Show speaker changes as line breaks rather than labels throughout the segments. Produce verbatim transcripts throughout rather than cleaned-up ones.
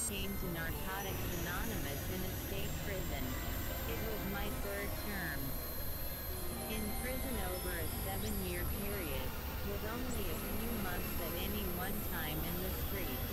came to Narcotics Anonymous in a state prison. It was my third term in prison over a seven-year period, with only a few months at any one time in the streets.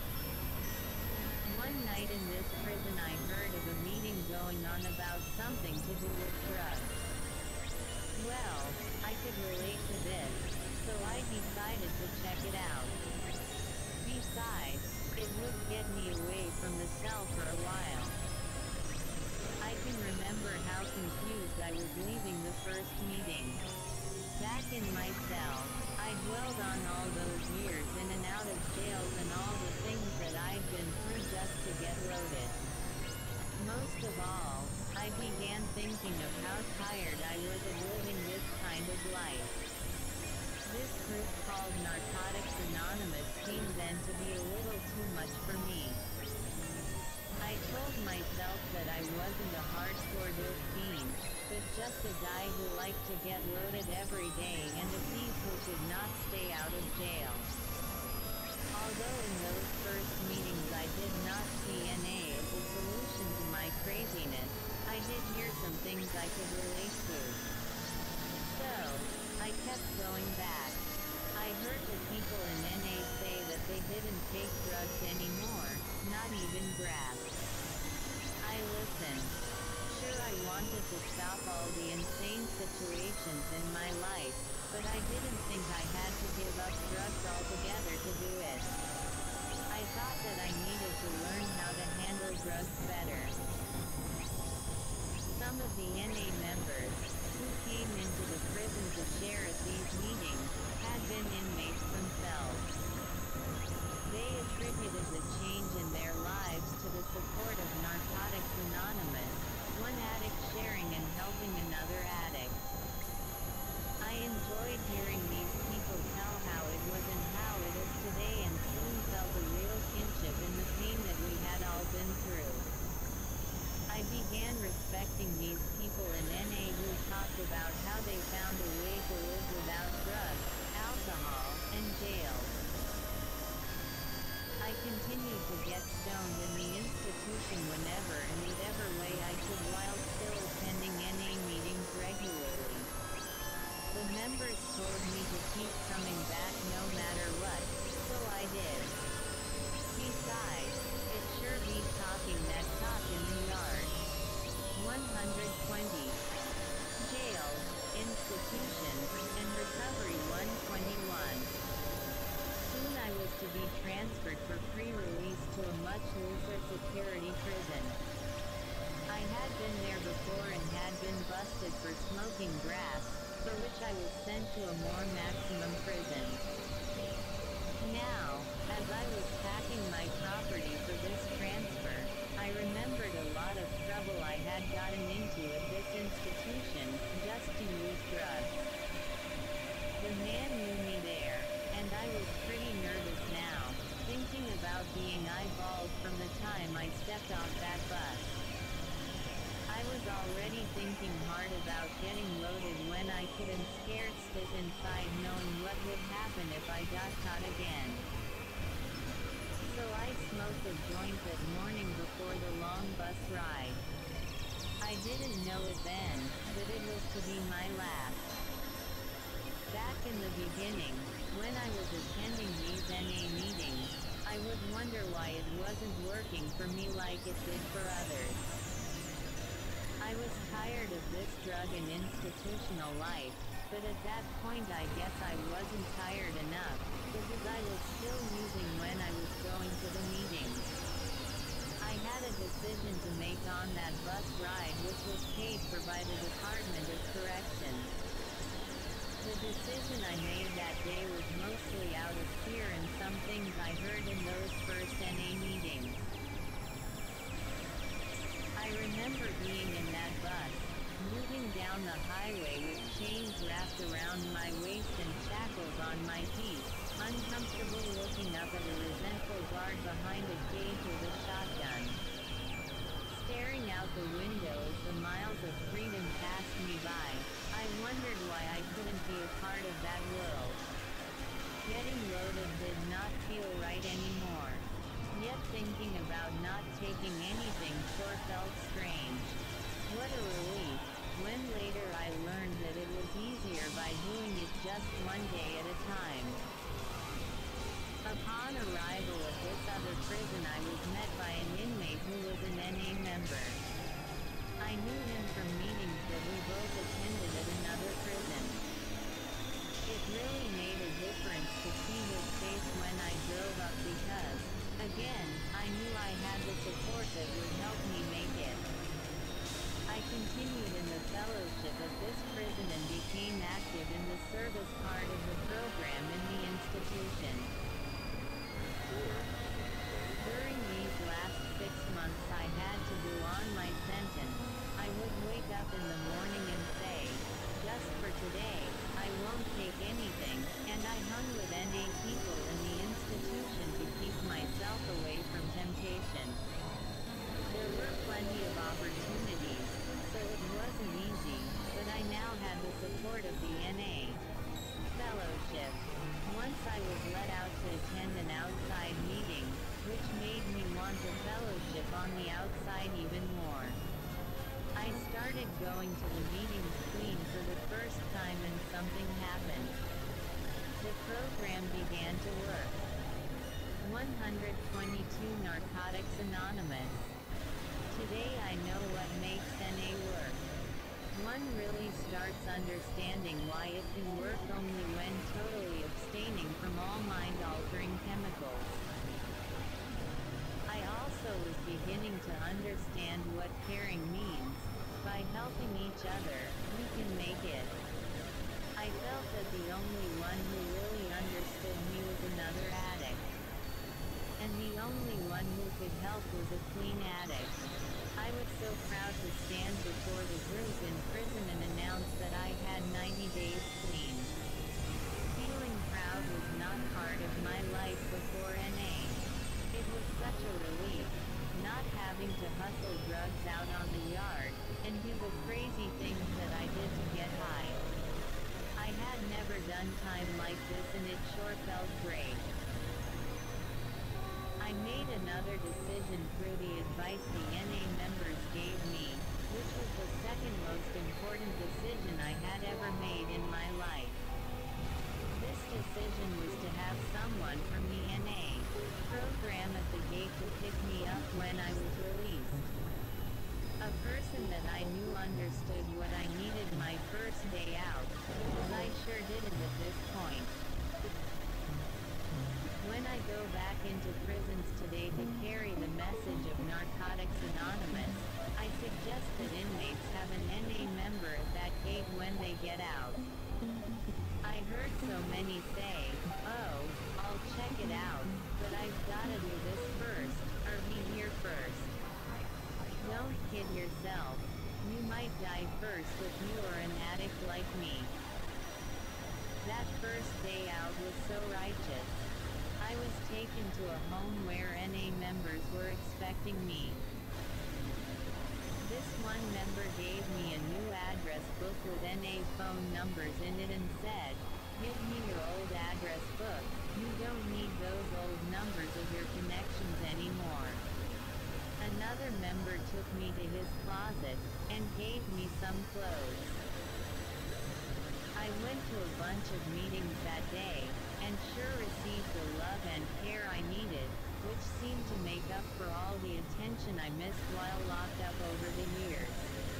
One night in this prison I heard of a meeting going on about something to do with drugs. Well, I could relate to this, so I decided to check it out. Besides, it would get me away from the cell for a while. I can remember how confused I was leaving the first meeting. Back in my cell, I dwelled on all those years in and out of jails and all the things that I'd been through just to get loaded. Most of all, I began thinking of how tired I was of living this kind of life. This group called Narcotics Anonymous seemed then to be a little too much for me. I told myself that I wasn't a hardcore dope fiend, but just a guy who liked to get loaded every day and a thief who could not stay out of jail. Although in those first meetings I did not see N A as a solution to my craziness, I did hear some things I could relate to. So, I kept going back. I heard the people in N A say that they didn't take drugs anymore, not even grass. I listened. Sure, I wanted to stop all the insane situations in my life, but I didn't think I had to give up drugs altogether to do it. I thought that I needed to learn how to handle drugs better. Some of the N A members, who came into the prison to share at these meetings, had been inmates themselves. They attributed the change in their lives to the support of Narcotics Anonymous, one addict sharing and helping another addict. I enjoyed hearing these people tell how it was and how it is today, and soon felt a real kinship in the pain that we had all been through. I began respecting these people in N A who talked about how they found a way to live without drugs, alcohol, and jail. I continued to get stoned in the institution whenever and whatever way I could while still attending N A meetings regularly. The members told me to keep coming back no matter what, so I did. Besides, it sure beat talking that talk in the yard. one hundred twenty. Jail, institution, and recovery one twenty-one. Soon I was to be transferred for free release to a much looser security prison. I had been there before and had been busted for smoking grass, for which I was sent to a more maximum prison. Now, as I was packing my property for this transfer, I remembered a lot of trouble I had gotten into at this institution, just to use drugs. The man knew me there, and I was pretty nervous now, thinking about being eyeballed from the time I stepped off that bus. I was already thinking hard about getting loaded when I couldn't scared sit inside knowing what would happen if I got caught again. So I smoked a joint that morning before the long bus ride. I didn't know it then, but it was to be my last. Back in the beginning, when I was attending these N A meetings, I would wonder why it wasn't working for me like it did for others. I was tired of this drug and institutional life, but at that point I guess I wasn't tired enough, because I was still using when I was going to the meetings. I had a decision to make on that bus ride, which was paid for by the Department of Corrections. The decision I made that day was mostly out of fear and some things I heard in those first N A meetings. I remember being in that bus, moving down the highway with chains wrapped around my waist and shackles on my feet, uncomfortable looking up at a resentful guard behind a cage with a shotgun. Staring out the window as the miles of freedom passed me by, I wondered why I couldn't be a part of that world. Getting loaded did not feel right anymore. Yet thinking about not taking anything sure felt strange. What a relief, when later I learned that it was easier by doing it just one day at a time. Upon arrival at this other prison I was met by an inmate who was an N A member. I knew him from meetings that we both attended at another prison. It really made a difference to see his face when I drove up because, again, I knew I had the support that would help me make it. I continued in the fellowship at this prison and became active in the service part of the program in the institution. During these last six months I had to go on my sentence. I would wake up in the morning and say, just for today, I won't take anything, and I hung with N A people in the institution to keep myself away from temptation. There were plenty of opportunities, so it wasn't easy, but I now had the support of the N A fellowship. Once I was let out to attend an outside meeting, which made me want the fellowship on the outside even more. I started going to the meetings clean for the first time and something happened. The program began to work. one hundred twenty-two Narcotics Anonymous. Today I know what makes N A work. One really starts understanding why it can work only when totally abstaining from all mind-altering chemicals. I also was beginning to understand what caring means. By helping each other, we can make it. I felt that the only one who really understood me was another addict. And the only one who could help was a clean addict. I was so proud to stand before the group in prison and announce that I had ninety days clean. Feeling proud was not part of my life before N A. It was such a relief, not having to hustle drugs out on the yard, and do the crazy things that I did to get high. I had never done time like this and it sure felt great. I made another decision through the advice the N A members gave me, which was the second most important decision I had ever made in my life. This decision was to have someone from the N A program at the gate to pick me up when I was released. A person that I knew understood what I needed my first day out, because I sure didn't at this point. When I go back into prisons today to carry the message of Narcotics Anonymous, I suggest that inmates have an N A member at that gate when they get out. I heard so many say, oh, I'll check it out, but I've gotta do this first, or be here first. Don't kid yourself. You might die first if you are an addict like me. That first day out was so righteous. I was taken to a home where N A members were expecting me. This one member gave me a new address book with N A phone numbers in it and said, give me your old address book, you don't need those old numbers of your connections anymore. Another member took me to his closet, and gave me some clothes. I went to a bunch of meetings that day, and sure received the love and care I needed, which seemed to make up for all the attention I missed while locked up over the years.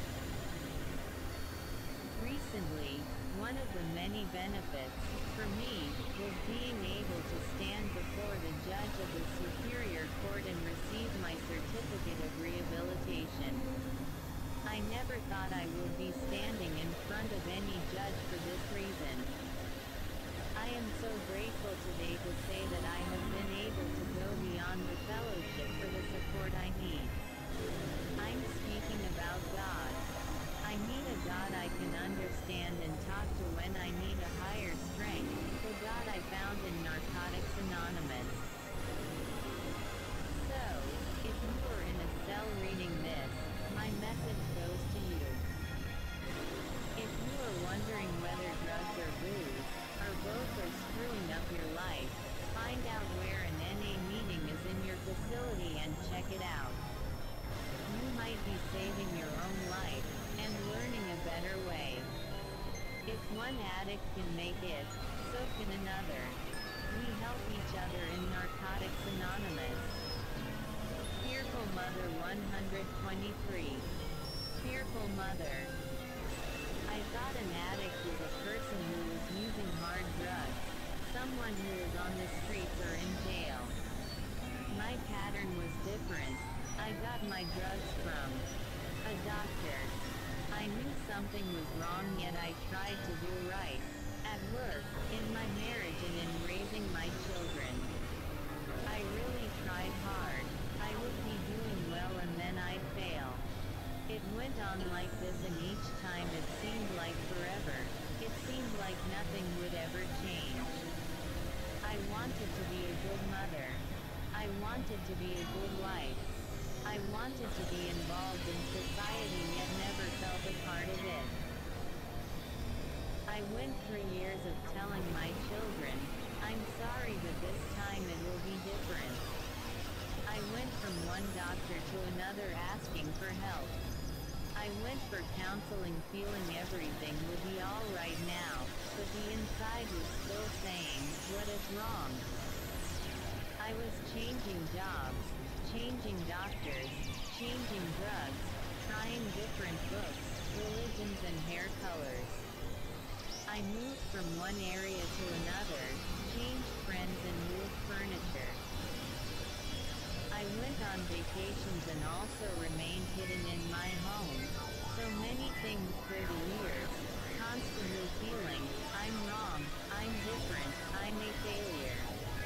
Recently, one of the many benefits, for me, was being able to stand before the judge of the Superior Court and receive my certificate of rehabilitation. I never thought I would be standing in front of any judge for this reason. I am so grateful today to say that I have been able to go beyond the fellowship for the support I need. I'm speaking about God. I need a God I can understand and talk to when I need a higher strength, the God I found in Narcotics Anonymous. So, if you are in a cell reading this, my message goes to you. If you are wondering whether drugs or booze, or both are screwing up your life, saving your own life, and learning a better way. If one addict can make it, so can another. We help each other in Narcotics Anonymous. Fearful Mother one hundred twenty-three. Fearful Mother. I thought an addict was a person who was using hard drugs, someone who was on the streets or in jail. My pattern was different. I got my drugs from a doctor. I knew something was wrong, yet I tried to do right. At work, in my marriage, and in raising my children. I really tried hard. I would be doing well and then I'd fail. It went on like this, and each time it seemed like forever. It seemed like nothing would ever change. I wanted to be a good mother. I wanted to be a good wife. I wanted to be involved in society, yet never felt a part of it. I went through years of telling my children, I'm sorry, but this time it will be different. I went from one doctor to another asking for help. I went for counseling, feeling everything would be alright now, but the inside was still saying, what is wrong? I was changing jobs, changing doctors, changing drugs, trying different books, religions and hair colors. I moved from one area to another, changed friends and moved furniture. I went on vacations and also remained hidden in my home. So many things for the years, constantly feeling, I'm wrong, I'm different, I'm a failure.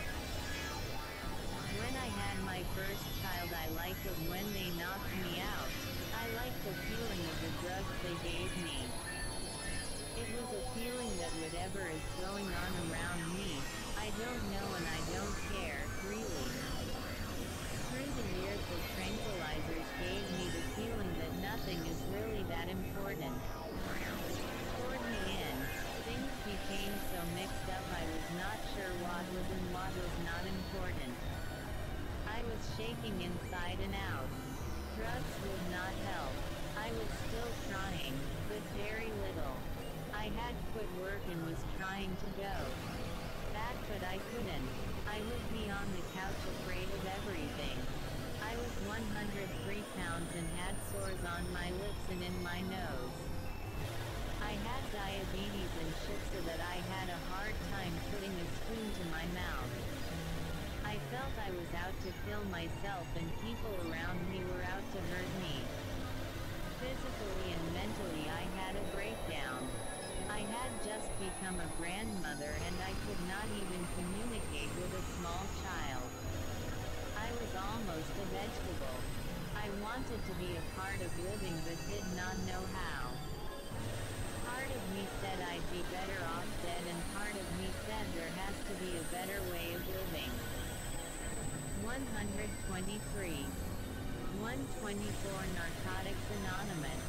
When I had my first child, I liked it when they knocked me out. I liked the feeling of the drugs they gave me. It was a feeling that whatever is going on around me, I don't know and I don't care, really. Through the years, the tranquilizers gave me the feeling that nothing is really that important. Toward the end, things became so mixed up I was not sure what was and what was not important. I was shaking inside and out. Drugs would not help. I was still trying, but very little. I had quit work and was trying to go back, but I couldn't. I would be on the couch afraid of everything. I was one hundred three pounds and had sores on my lips and in my nose. I had diabetes and shook so that I had a hard time putting a spoon to my mouth. I felt I was out to kill myself and people around me were out to hurt me. Physically and mentally I had a breakdown. I had just become a grandmother and I could not even communicate with a small child. I was almost a vegetable. I wanted to be a part of living but did not know how. Part of me said I'd be better off dead, and part of me said there has to be a better way of living. one hundred twenty-three. one twenty-four Narcotics Anonymous.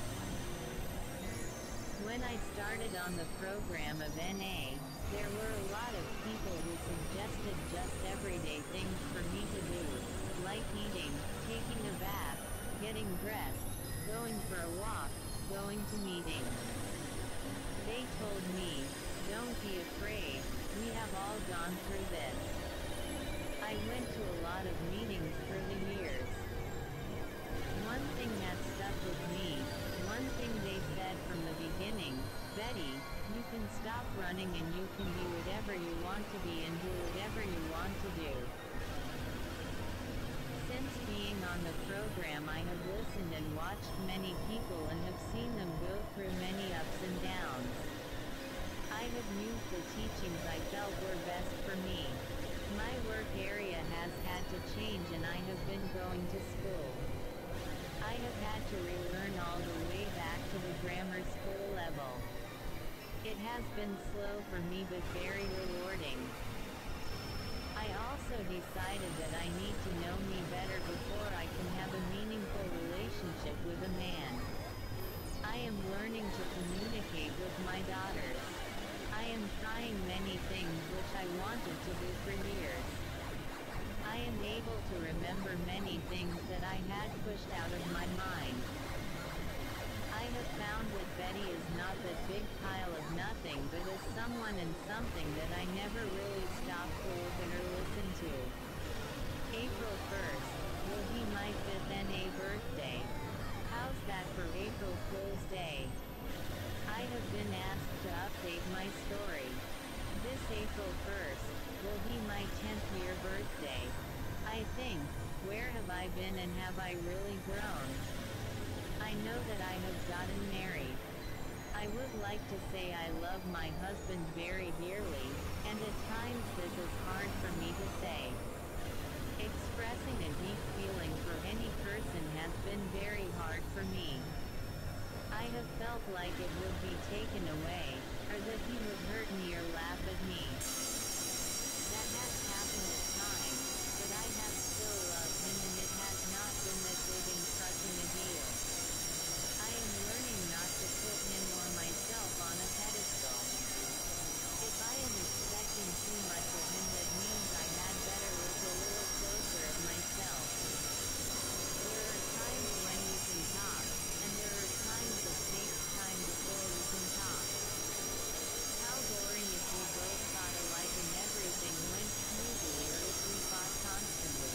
When I started on the program of N A, there were a lot of people who suggested just everyday things for me to do, like eating, taking a bath, getting dressed, going for a walk, going to meetings. They told me, don't be afraid, we have all gone through this. I went to a lot of meetings through the years. One thing that stuck with me, one thing they said from the beginning, Betty, you can stop running and you can be whatever you want to be and do whatever you want to do. Since being on the program, I have listened and watched many people and have seen them go through many ups and downs. I have used the teachings I felt were best for me. My work area has had to change and I have been going to school. I have had to relearn all the way back to the grammar school level. It has been slow for me but very rewarding. I also decided that I need to know me better before I can have a meaningful relationship with a man. I am learning to communicate with my daughters. I am trying many things which I wanted to do for years. I am able to remember many things that I had pushed out of my mind. have found that Betty is not that big pile of nothing but is someone and something that I never really stopped to look at or listen to. April first, will be my fifth N A birthday. How's that for April Fool's Day? I have been asked to update my story. This April first, will be my tenth year birthday. I think, where have I been and have I really grown? I know that I have gotten married. I would like to say I love my husband very dearly, and at times this is hard for me to say. Expressing a deep feeling for any person has been very hard for me. I have felt like it would be taken away, or that he would hurt me or laugh at me. That has happened at times, but I have still loved him and it has not been that big and crushing a deal. I am learning not to put him or myself on a pedestal. If I am expecting too much of him, that means I had better look a little closer at myself. There are times when we can talk, and there are times it takes time before we can talk. How boring if we both thought alike and everything went smoothly, or if we fought constantly.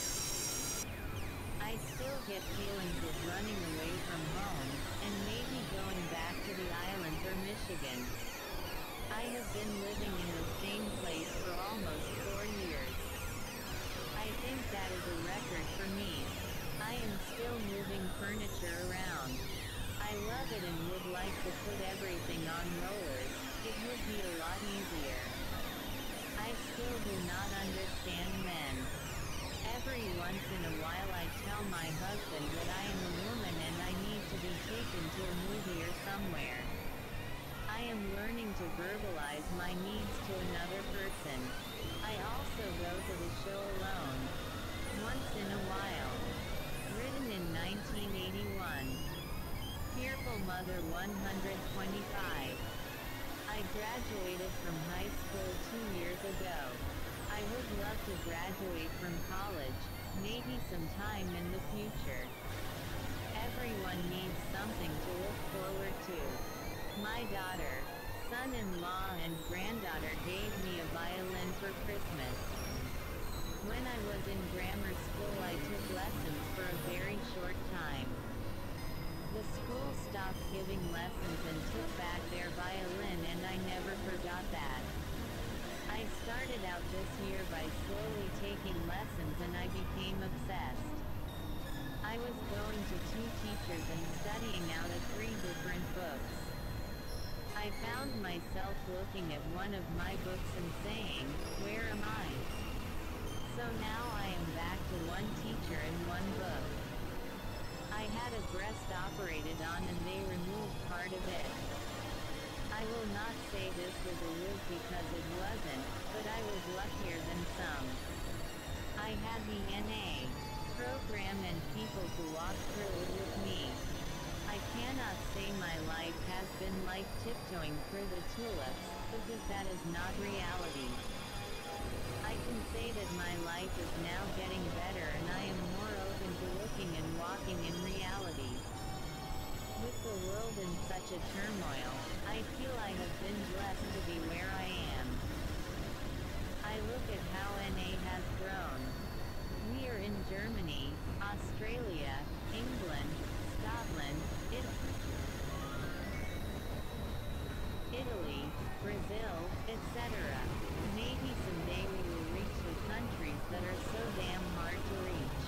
I still get feelings of running away from home, and maybe going back to the island or Michigan. I have been living in the same place for almost four years. I think that is a record for me. I am still moving furniture around. I love it and would like to put everything on rollers. It would be a lot easier. I still do not understand men. Every once in a while I tell my husband that I am a woman and I need to be taken to a movie or somewhere. I am learning to verbalize my needs to another person. I also go to the show alone. Once in a while. Written in nineteen eighty-one. Fearful Mother one hundred twenty-five. I graduated from high school two years ago. I would love to graduate from college, maybe sometime in the future. Everyone needs something to look forward to. My daughter, son-in-law and granddaughter gave me a violin for Christmas. When I was in grammar school I took lessons for a very short time. The school stopped giving lessons and took back their violin and I never forgot that. I started out this year by slowly taking lessons and I became obsessed. I was going to two teachers and studying out of three different books. I found myself looking at one of my books and saying, "Where am I?" So now I am back to one teacher and one book. I had a breast operated on and they removed part of it. I will not say this was a wig because it wasn't, but I was luckier than some. I had the N A program and people to walk through it with me. I cannot say my life has been like tiptoeing through the tulips, because that is not reality. I can say that my life is now getting better and I am more open to looking and walking in reality. With the world in such a turmoil, I feel I have been blessed to be where I am. I look at how N A has grown. We are in Germany, Australia, England, Scotland, Italy, Italy, Brazil, et cetera. Maybe someday we will reach the countries that are so damn hard to reach.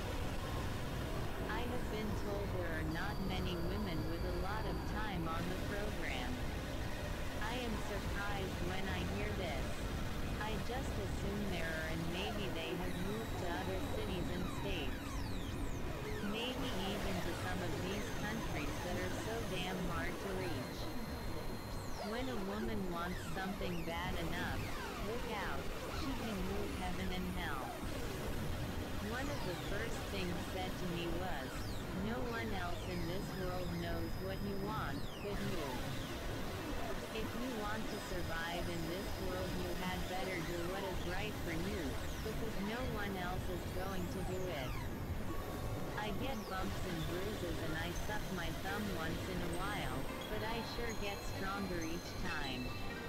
I have been told there are not many women with a lot of time on the program. I am surprised when I hear this. I just assume there are and maybe they have moved to other cities and states. Maybe even to some of these countries that are so damn hard to reach. When a woman wants something bad enough, look out, she can move heaven and hell. One of the first things said to me was, "No one else in this world knows what you want, but you. If you want to survive in this world you had better do what is right for you, because no one else is going to do it." I get bumps and bruises and I suck my thumb once in a while, but I sure get stronger each time.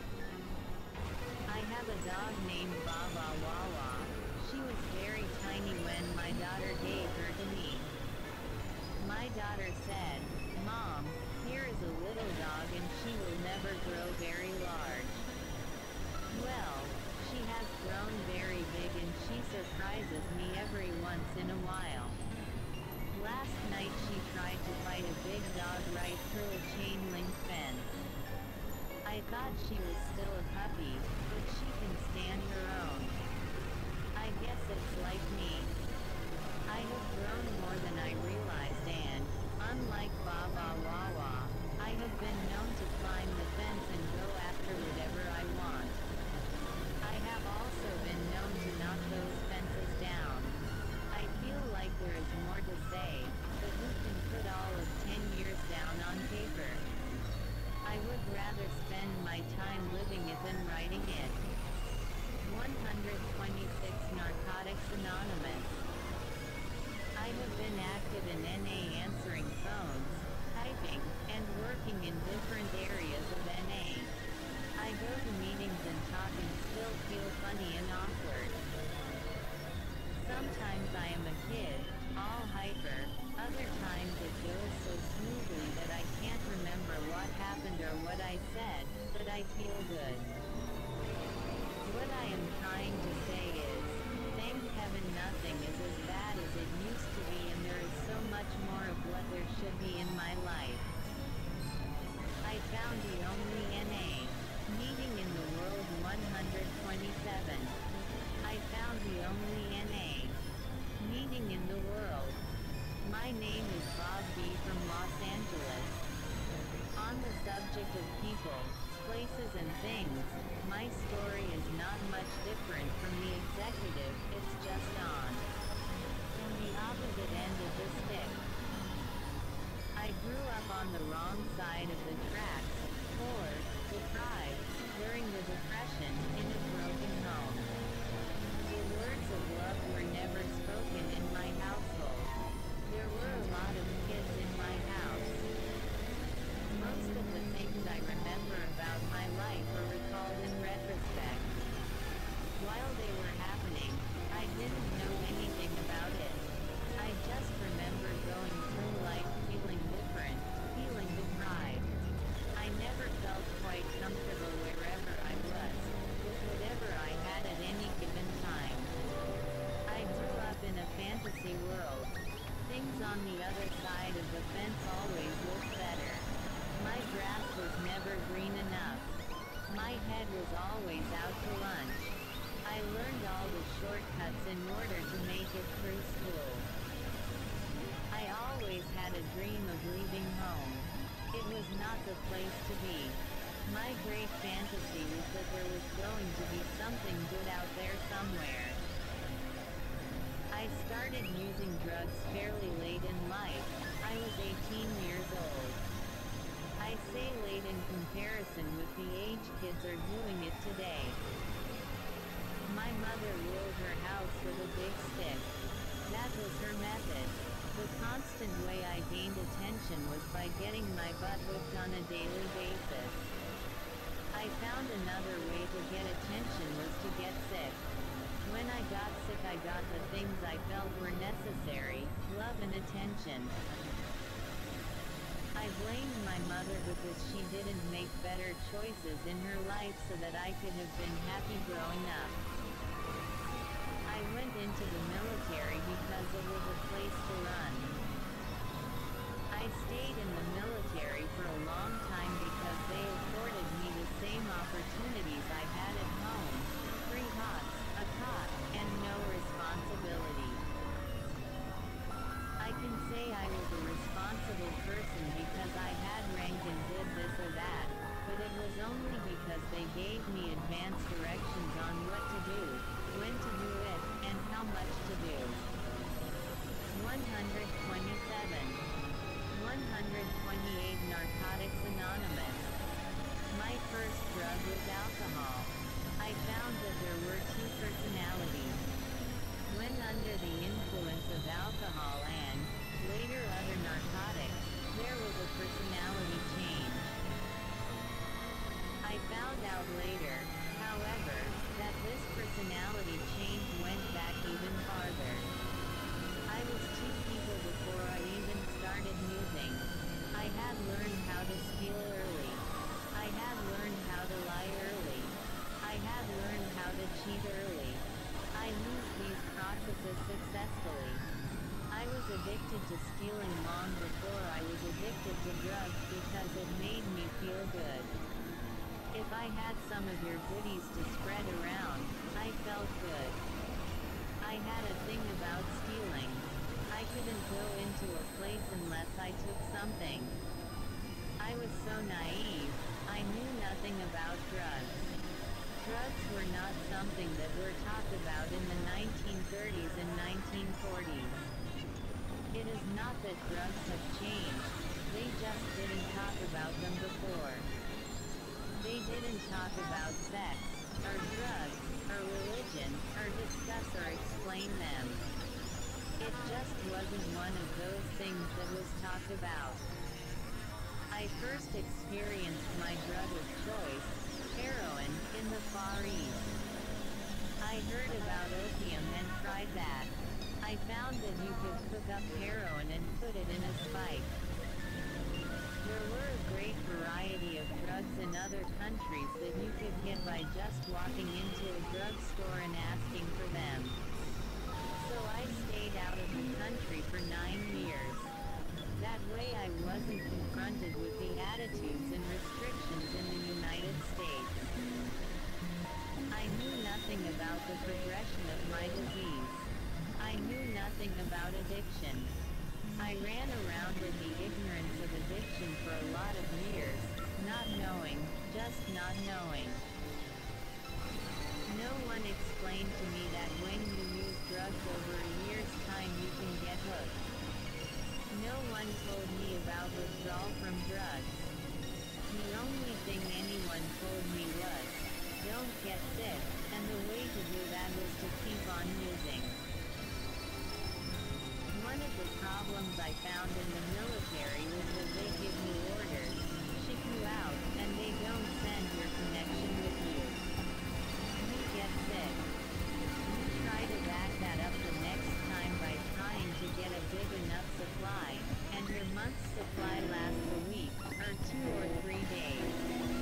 I have a dog named Baba Wawa. She was very tiny when my daughter gave her to me. My daughter said, "Mom, here is a little dog and she will never grow very large." Well, she has grown very big and she surprises me every once in a while. Last night she tried to fight a big dog right through a chain link fence. I thought she was still a puppy, but she can stand her own. I guess it's like me. I have grown more than I realized and, unlike Baba Wawa, I have been known to climb the fence and go after whatever I want. I have also been known to knock those fences down. I feel like there is more to say, but who can put all of ten years down on paper? I would rather spend my time living it than writing it. one hundred twenty-six Narcotics Anonymous. I have been active in N A answering phones, typing, and working in different areas of N A. I go to meetings and talk and still feel funny and awkward. Sometimes I am a kid, all hyper, other times it goes so smoothly that I can't remember what happened or what I said, but I feel good. What I am trying to say is, thank heaven nothing is as bad as it used to be and there is so much more of what there should be in my life. I found the only N A meeting in the world one hundred twenty-seven. I found the only N A meeting in the world. My name is Bob B. from Los Angeles. On the subject of people, places and things, my story is not much different from the executive, it's just on the opposite end of the stick. I grew up on the wrong side of the tracks, poor, deprived, during the Depression, in a broken home. The words of love were never spoken in my household. There were a lot of kids in my house. Most of the things I remember about my life are recalled in retrospect. While they were happening, I didn't know anything about it. I just remember going through life feeling different, feeling deprived. I never felt quite comfortable wherever I was, with whatever I had at any given time. I grew up in a fantasy world. Things on the other side of the fence always looked better. My grass was never green enough. My head was always out to lunch. I learned all the shortcuts in order to make it through school. I always had a dream of leaving home. It was not the place to be. My great fantasy was that there was going to be something good out there somewhere. I started using drugs fairly late in life. I was eighteen years old. I say late in comparison with the age kids are doing it today. My mother ruled her house with a big stick. That was her method. The constant way I gained attention was by getting my butt whipped on a daily basis. I found another way to get attention was to get sick. When I got sick I got the things I felt were necessary, love and attention. I blamed my mother because she didn't make better choices in her life so that I could have been happy growing up. I went into the military because it was a place to run. I stayed in the military for a long time because they afforded me the same opportunities I had at home: free hots, a cot, and no responsibility. I can say I was a responsible person because I had rank and did this or that, but it was only because they gave me advance directions on what to do, when to do it, and how much to do. one hundred twenty-seven. one hundred twenty-eight Narcotics Anonymous. My first drug was alcohol. I found that there were two personalities. When under the influence of alcohol and, further. I was two people before I even started using. I had learned how to steal early. I had learned how to lie early. I had learned how to cheat early. I used these processes successfully. I was addicted to stealing long before I was addicted to drugs because it made me feel good. If I had some of your goodies to spread around, I felt good. I had a thing about stealing. I couldn't go into a place unless I took something. I was so naive, I knew nothing about drugs. Drugs were not something that were talked about in the nineteen thirties and nineteen forties. It is not that drugs have changed, they just didn't talk about them before. They didn't talk about sex, or drugs, or religion, or discuss or explain them. It just wasn't one of those things that was talked about. I first experienced my drug of choice, heroin, in the Far East. I heard about opium and tried that. I found that you could cook up heroin and put it in a spike. There were a great variety of drugs in other countries that you could get by just walking into a drugstore and asking for them. So I stayed out of the country for nine years. That way I wasn't confronted with the attitudes and restrictions in the United States. I knew nothing about the progression of my disease. I knew nothing about addiction. I ran around in the ignorance of addiction for a lot of years, not knowing, just not knowing. No one explained to me that when you use drugs over a year's time you can get hooked. No one told me about withdrawal from drugs. The only thing anyone told me was, don't get sick, and the way to do that was to keep on using. One of the problems I found in the military was that they give you orders, ship you out, and they don't send your connection with you. You get sick. You try to back that up the next time by trying to get a big enough supply, and your month's supply lasts a week, or two or three days.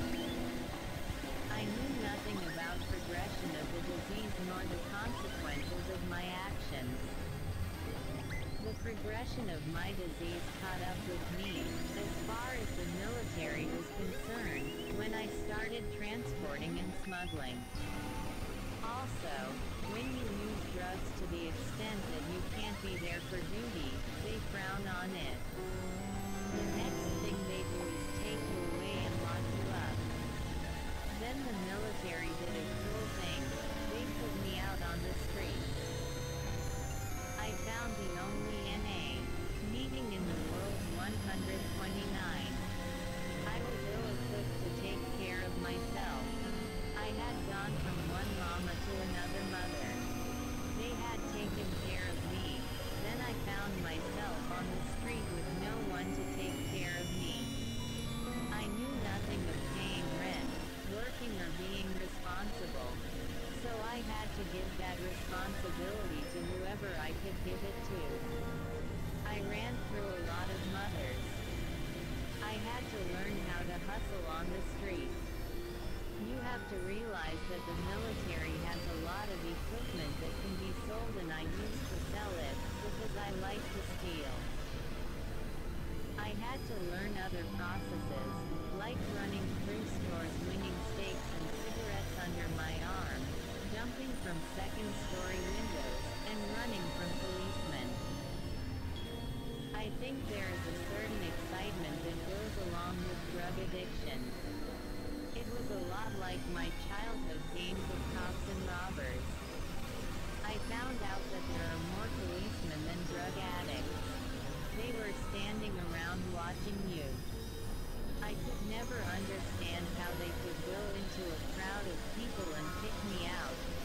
I knew nothing about progression of the disease nor the consequences of my actions. The progression of my disease caught up with me, as far as the military was concerned, when I started transporting and smuggling. Also, when you use drugs to the extent that you can't be there for duty, they frown on it. The next thing they do is take you away and lock you up. Then the military did a cool thing, they put me out on the street. I found the only N A meeting in the world one hundred twenty-nine. I was ill-equipped to take care of myself. I had gone from one mama to another mother. They had taken care of me. Then I found myself on the street with no one to take care of me. I knew nothing of paying rent, working or being responsible. So I had to give that responsibility to whoever I could give it to. I ran through a lot of mothers. I had to learn how to hustle on the street. You have to realize that the military has a lot of equipment that can be sold and I used to sell it, because I like to steal. I had to learn other processes, like running through stores winging steaks and cigarettes under my arm, jumping from second-story windows, and running from policemen. I think there is a certain excitement that goes along with drug addiction. It was a lot like my childhood games of cops and robbers. I found out that there are more policemen than drug addicts. They were standing around watching you. I could never understand how they could go into a crowd of people and pick me out,